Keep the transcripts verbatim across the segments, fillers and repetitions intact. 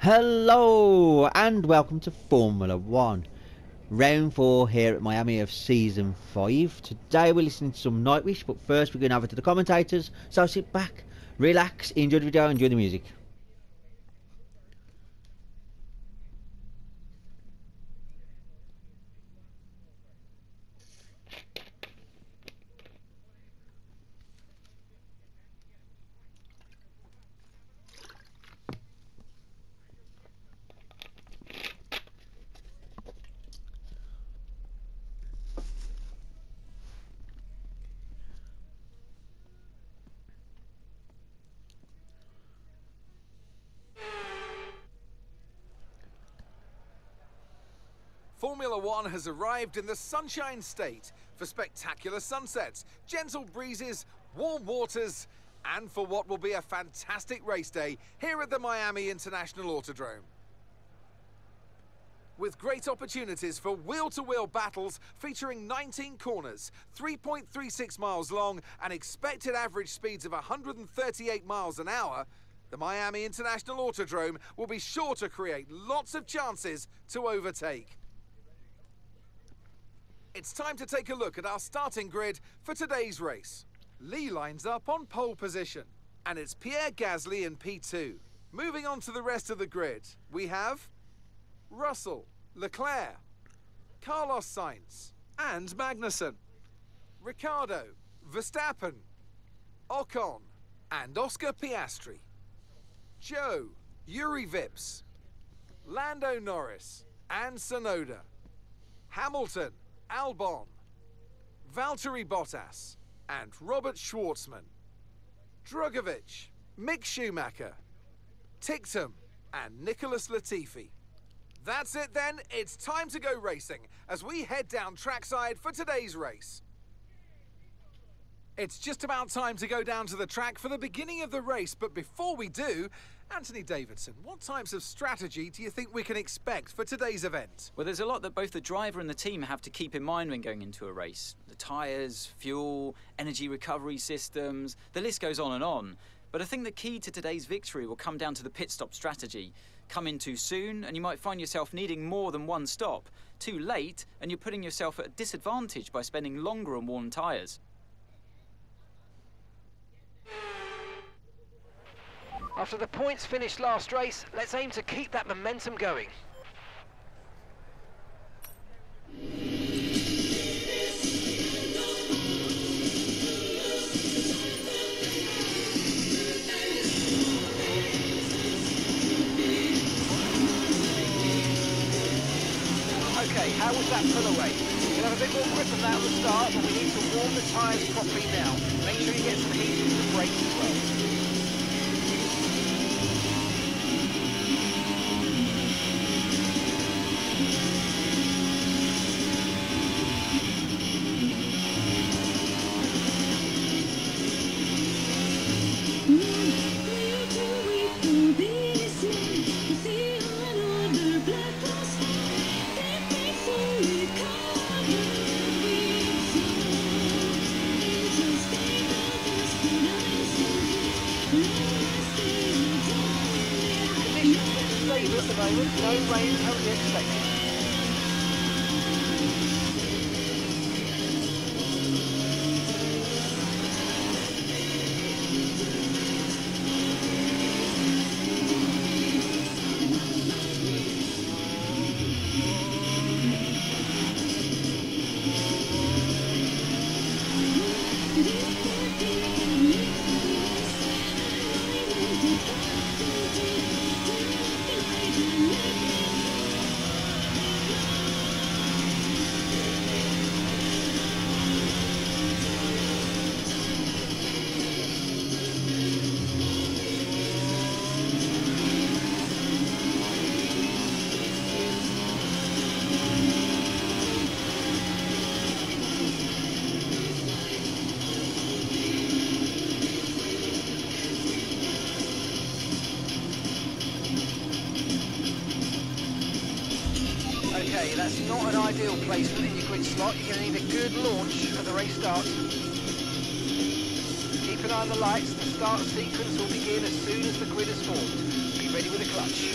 Hello and welcome to Formula One. Round four here at Miami of season five. Today we're listening to some Nightwish, but first we're going over to the commentators. So sit back, relax, enjoy the video, enjoy the music. Formula One has arrived in the Sunshine State for spectacular sunsets, gentle breezes, warm waters, and for what will be a fantastic race day here at the Miami International Autodrome. With great opportunities for wheel-to-wheel battles featuring nineteen corners, three point three six miles long, and expected average speeds of one hundred thirty-eight miles an hour, the Miami International Autodrome will be sure to create lots of chances to overtake. It's time to take a look at our starting grid for today's race. Lee lines up on pole position, and it's Pierre Gasly in P two. Moving on to the rest of the grid, we have Russell, Leclerc, Carlos Sainz, and Magnussen, Ricciardo, Verstappen, Ocon, and Oscar Piastri, Joe, Yuri Vips, Lando Norris, and Tsunoda, Hamilton, Albon, Valtteri Bottas, and Robert Schwartzman, Drugovich, Mick Schumacher, Ticktum, and Nicholas Latifi. That's it then, it's time to go racing as we head down trackside for today's race. It's just about time to go down to the track for the beginning of the race, but before we do, Anthony Davidson, what types of strategy do you think we can expect for today's event? Well, there's a lot that both the driver and the team have to keep in mind when going into a race. The tyres, fuel, energy recovery systems, the list goes on and on. But I think the key to today's victory will come down to the pit stop strategy. Come in too soon and you might find yourself needing more than one stop. Too late and you're putting yourself at a disadvantage by spending longer on worn tyres. After the points finished last race, let's aim to keep that momentum going. Okay, how was that pull away? You can have a bit more grip on that at the start, but we need to warm the tyres properly now. Make sure you get some heat into the brakes as well. At the moment, no rain currently expected. Okay, that's not an ideal placement in your grid slot. You're going to need a good launch at the race start. Keep an eye on the lights. The start sequence will begin as soon as the grid is formed. ready with the clutch.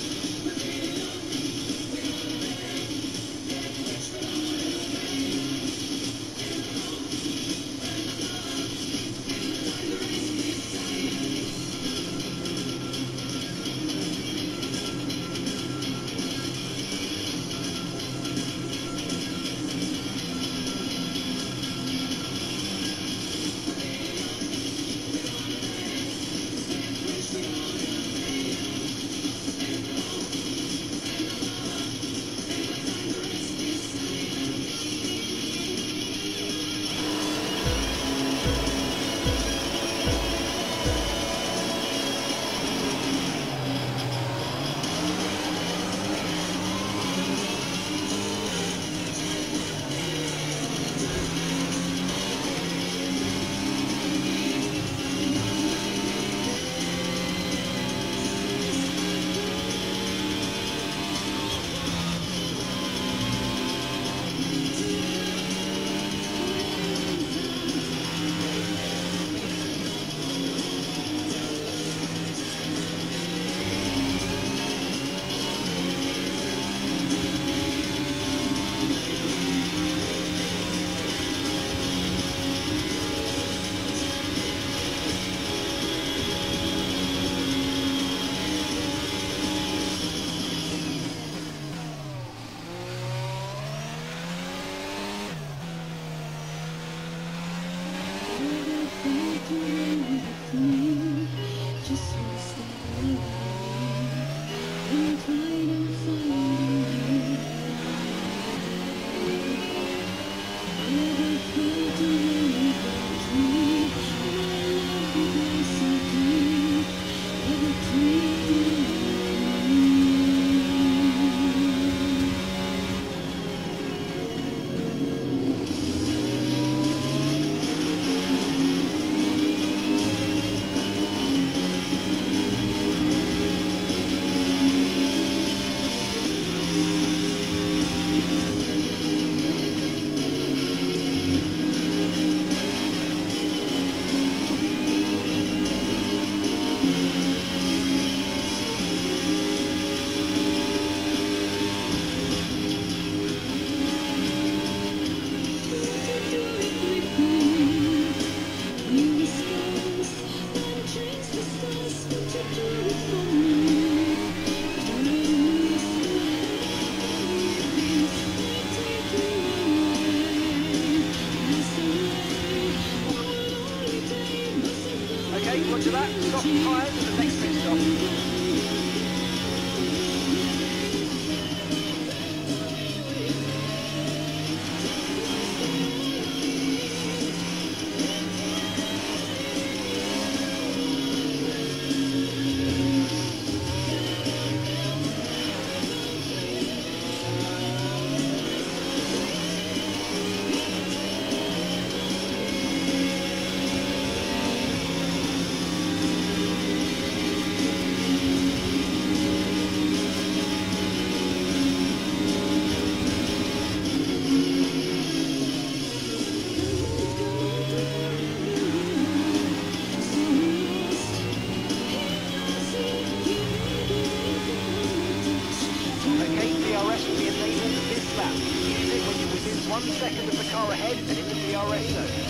Okay, roger that. Soft tyres at the next pit stop. One second of the car ahead and in the D R S zone.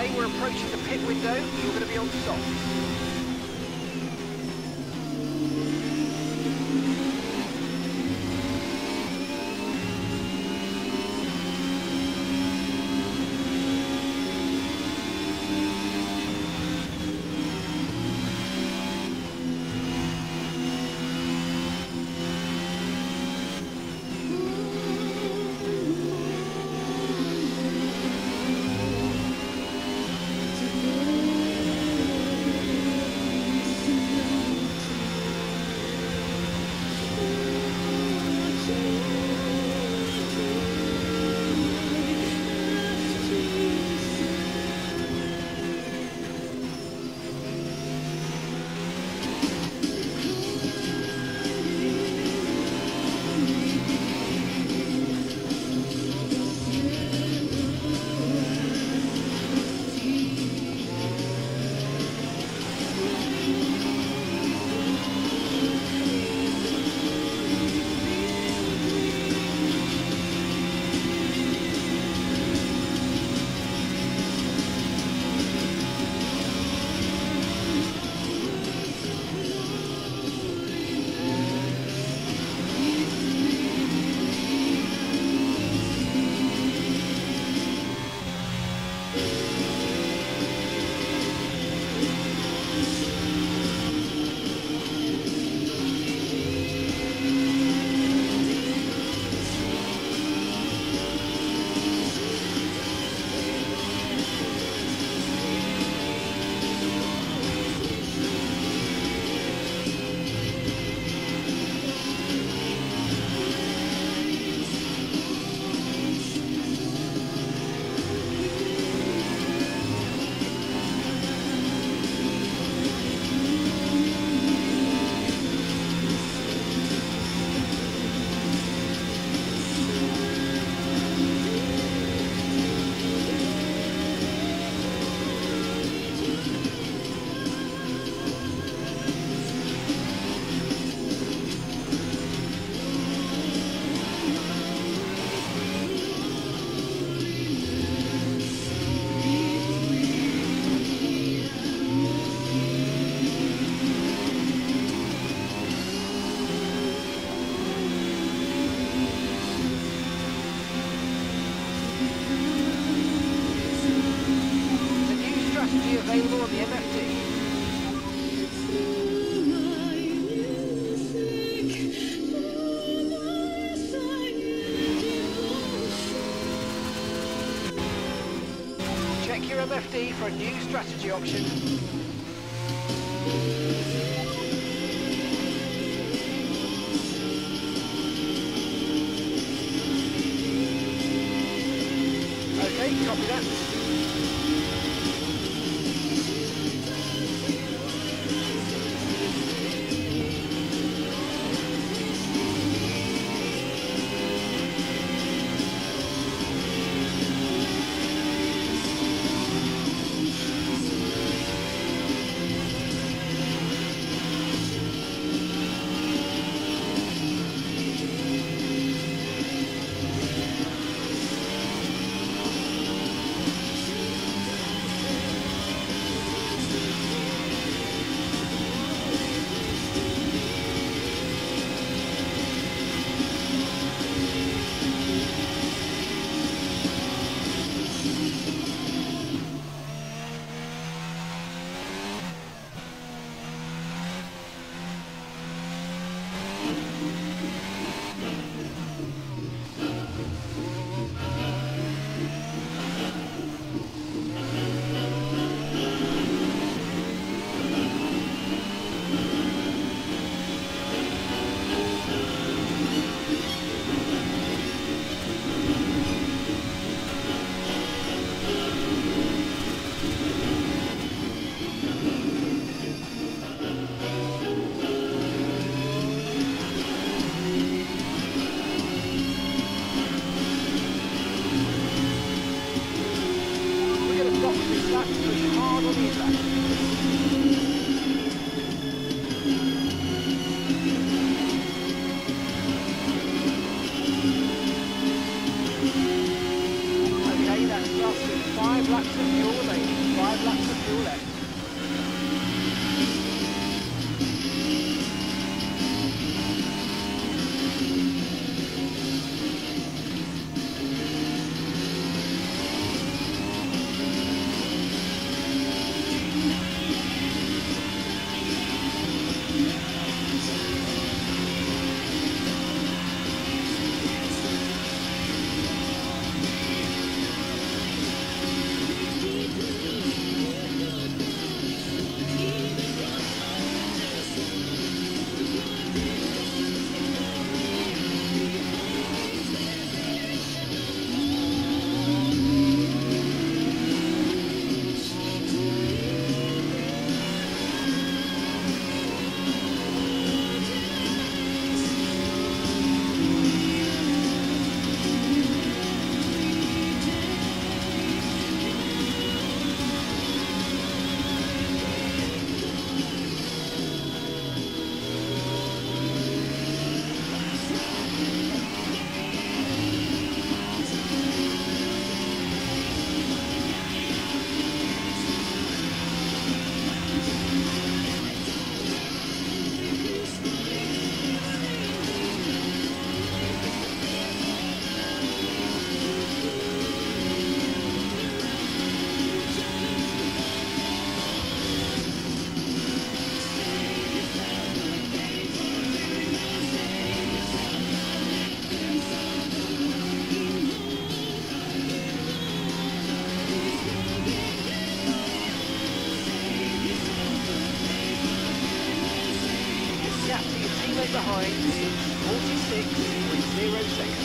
Okay, we're approaching the pit window. You're going to be on softs. Available on the M F D. Check your M F D for a new strategy option. Okay, copy that. Five laps of fuel remaining. five laps of fuel left. Behind is forty-six point zero seconds.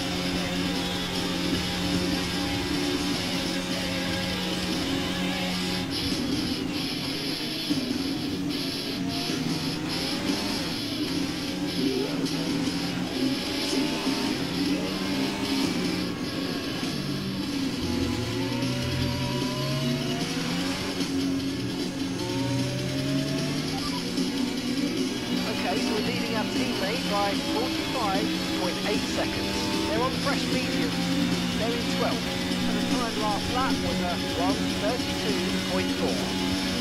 By forty-five point eight seconds. They're on fresh medium. They're in twelfth. And the time last lap was a one thirty-two point four.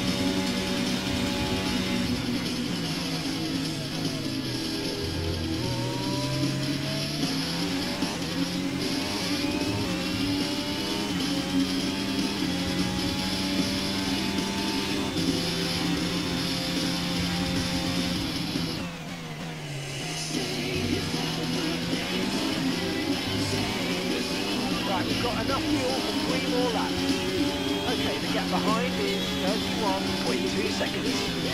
We've got enough fuel for three more laps. Okay, the gap behind is thirty-one point two seconds.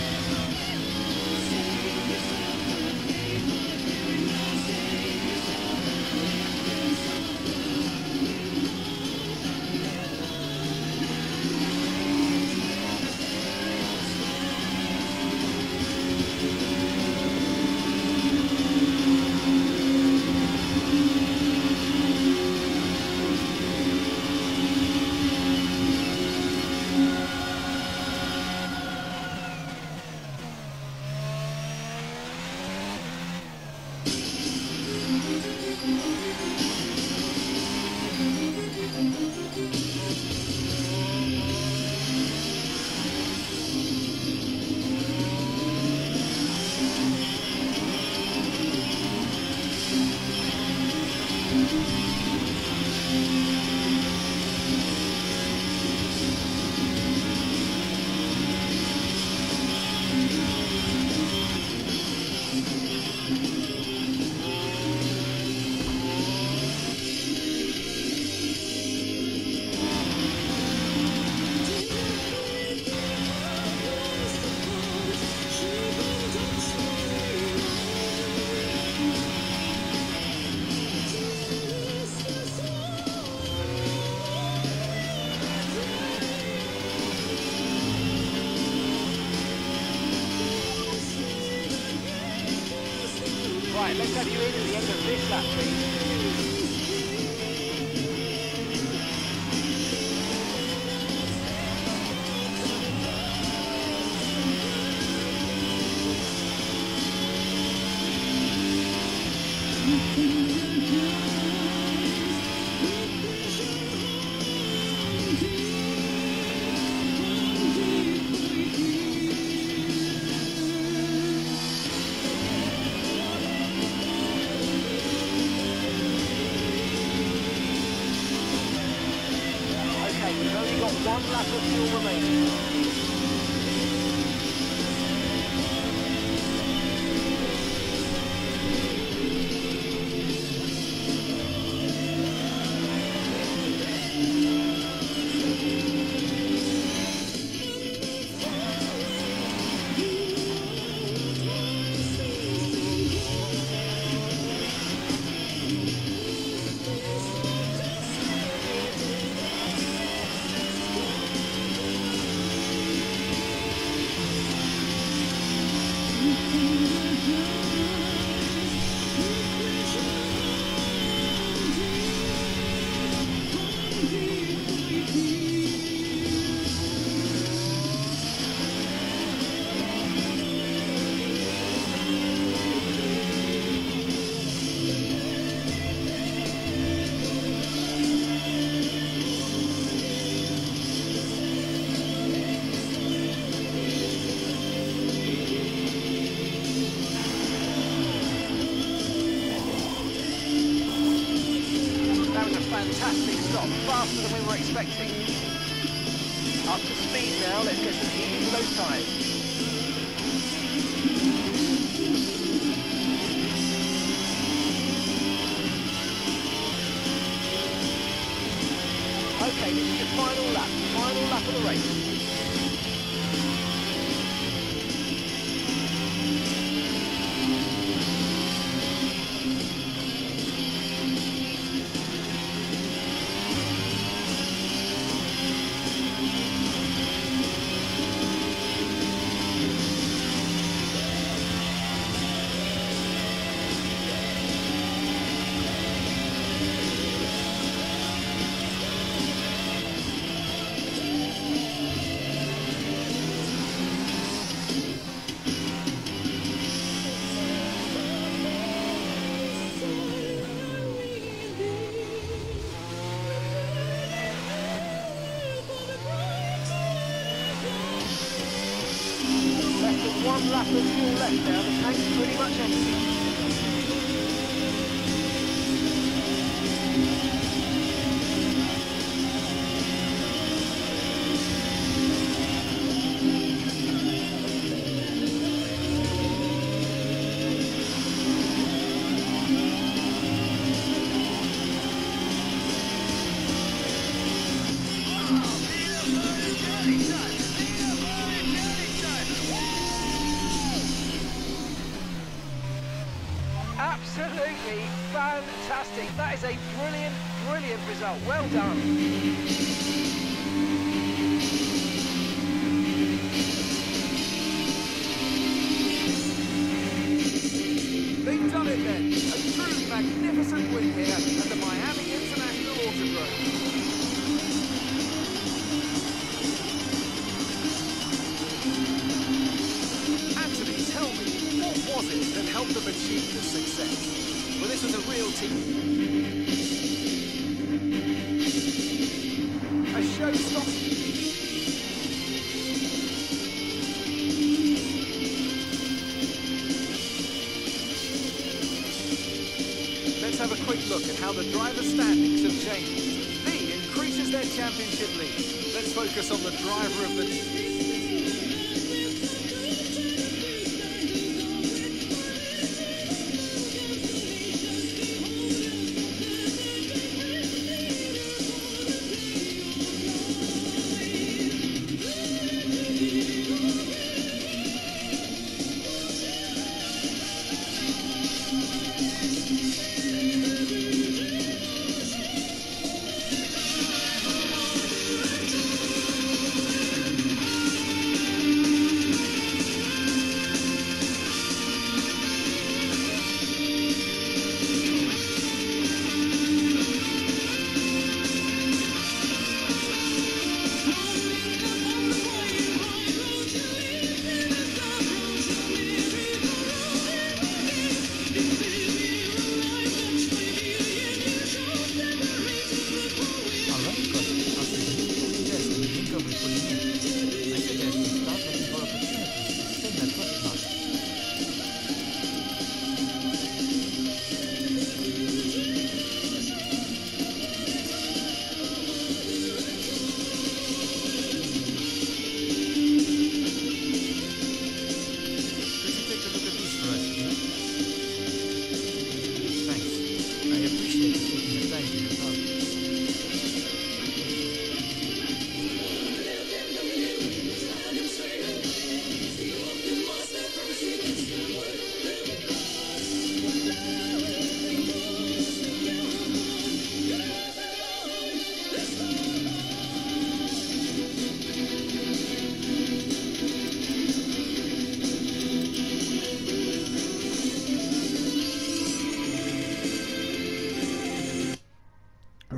Right, let's have you in at the end of this lap, please. One lap of fuel remaining. Fantastic stop, faster than we were expecting. Up to speed now, let's get some heat into those tyres. Okay, this is your final lap, final lap of the race. One lap of fuel left now, the tank's pretty much empty. Absolutely fantastic. That is a brilliant, brilliant result. Well done. They've done it then. A true magnificent win here at the Miami International Autodrome. Anthony, tell me, what was it that helped them achieve this success? Well, this was a real team. A showstopper. Let's have a quick look at how the driver standings have changed. Lee increases their championship lead. Let's focus on the driver of the...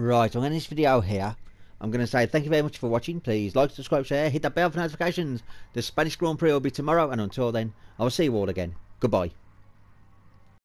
Right, I'm going to end this video here. I'm going to say thank you very much for watching. Please like, subscribe, share, hit that bell for notifications. The Spanish Grand Prix will be tomorrow, and until then, I will see you all again. Goodbye.